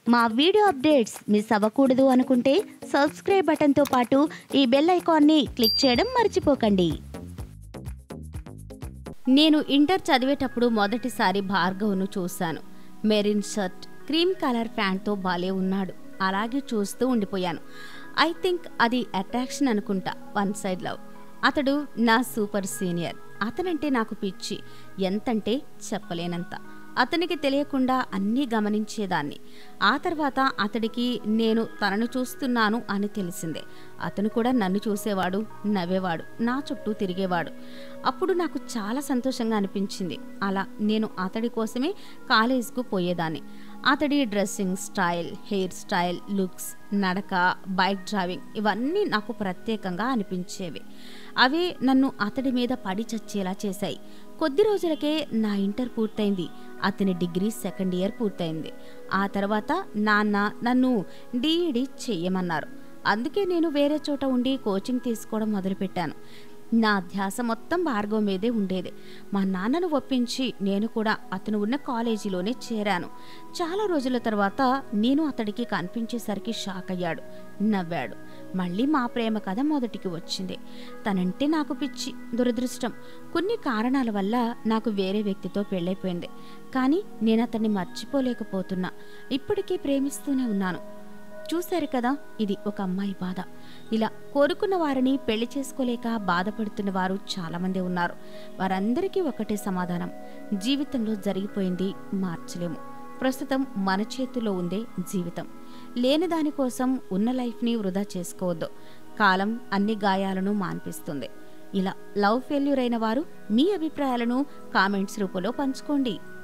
మా video updates miss అవ్వకూడదు అనుకుంటే సబ్స్క్రైబ్ బటన్తో పాటు ఈ బెల్ ఐకాన్ని క్లిక్ చేయడం మర్చిపోకండి. నేను ఇంటర్ చదివేటప్పుడు మొదటిసారి భార్గవ్ను చూశాను. మెరిన్ షర్ట్, క్రీమ్ కలర్ ప్యాంట్తో బాలే ఉన్నాడు. అలాగే చూస్తూ ఉండిపోయాను. ఐ థింక్ అది అట్రాక్షన్ అనుకుంటా, వన్ సైడ్ లవ్. అతడు నా సూపర్ సీనియర్. అతనంటే నాకు పిచ్చి, ఎంతంటే చెప్పలేనంత. అతనికి తెలియకుండా అన్నీ గమనించేదాన్ని. ఆ తర్వాత అతడికి నేను తనను చూస్తున్నాను అని తెలిసిందే. అతను కూడా నన్ను చూసేవాడు, నవ్వేవాడు, నా చుట్టూ తిరిగేవాడు. అప్పుడు నాకు చాలా సంతోషంగా అనిపించింది. అలా నేను అతడి కోసమే కాలేజ్కు పోయేదాన్ని. అతడి dressing style, hair style, looks, నడక, బైక్ డ్రైవింగ్ ఇవన్నీ నాకు ప్రత్యేకంగా అనిపించేవి. అవే నన్ను అతడి మీద పడి చచ్చేలా చేశాయి. కొద్ది రోజులకే నా ఇంటర్ పూర్తయింది. అతని డిగ్రీ సెకండ్ ఇయర్ పూర్తయింది. ఆ తర్వాత నాన్న నన్ను డిఈడి చెయ్యమన్నారు. అందుకే నేను వేరే చోట ఉండి కోచింగ్ తీసుకోవడం మొదలుపెట్టాను. నా ధ్యాస మొత్తం భార్గవ్ మీదే ఉండేది. మా నాన్నను ఒప్పించి నేను కూడా అతను ఉన్న కాలేజీలోనే చేరాను. చాలా రోజుల తర్వాత నేను అతడికి కనిపించేసరికి షాక్ అయ్యాడు, నవ్వాడు. మళ్ళీ మా ప్రేమ కథ మొదటికి వచ్చింది. తనంటే నాకు పిచ్చి. దురదృష్టం, కొన్ని కారణాల వల్ల నాకు వేరే వ్యక్తితో పెళ్ళైపోయింది. కానీ నేను అతన్ని మర్చిపోలేకపోతున్నా. ఇప్పటికీ ప్రేమిస్తూనే ఉన్నాను. చూశారు కదా, ఇది ఒక అమ్మాయి బాధ. ఇలా కోరుకున్న వారిని పెళ్లి చేసుకోలేక బాధపడుతున్న వారు చాలామంది ఉన్నారు. వారందరికీ ఒకటే సమాధానం: జీవితంలో జరిగిపోయింది మార్చలేము. ప్రస్తుతం మన చేతుల్లో ఉందే జీవితం. లేని దానికోసం ఉన్న లైఫ్ని వృధా చేసుకోవద్దు. కాలం అన్ని గాయాలను మాన్పిస్తుంది. ఇలా లవ్ ఫెయిల్యూర్ అయిన వారు మీ అభిప్రాయాలను కామెంట్స్ రూపంలో పంచుకోండి.